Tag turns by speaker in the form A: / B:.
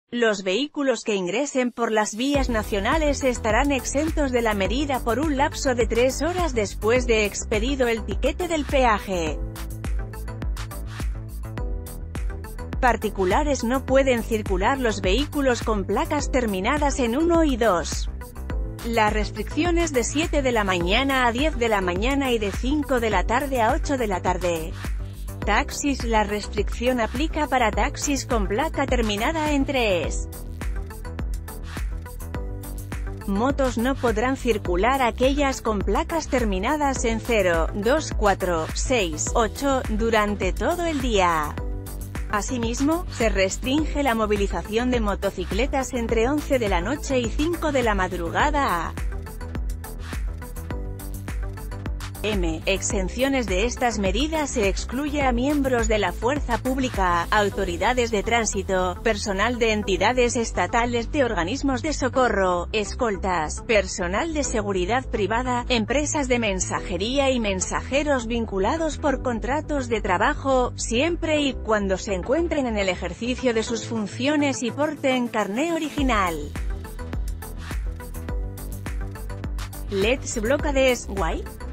A: Los vehículos que ingresen por las vías nacionales estarán exentos de la medida por un lapso de 3 horas después de expedido el tiquete del peaje. Particulares no pueden circular los vehículos con placas terminadas en 1 y 2. La restricción es de 7 de la mañana a 10 de la mañana y de 5 de la tarde a 8 de la tarde. Taxis. La restricción aplica para taxis con placa terminada en 3. Motos no podrán circular aquellas con placas terminadas en 0, 2, 4, 6, 8, durante todo el día. Asimismo, se restringe la movilización de motocicletas entre 11 de la noche y 5 de la madrugada. Exenciones de estas medidas: se excluye a miembros de la fuerza pública, autoridades de tránsito, personal de entidades estatales, de organismos de socorro, escoltas, personal de seguridad privada, empresas de mensajería y mensajeros vinculados por contratos de trabajo, siempre y cuando se encuentren en el ejercicio de sus funciones y porten carné original. Let's blockades. Why?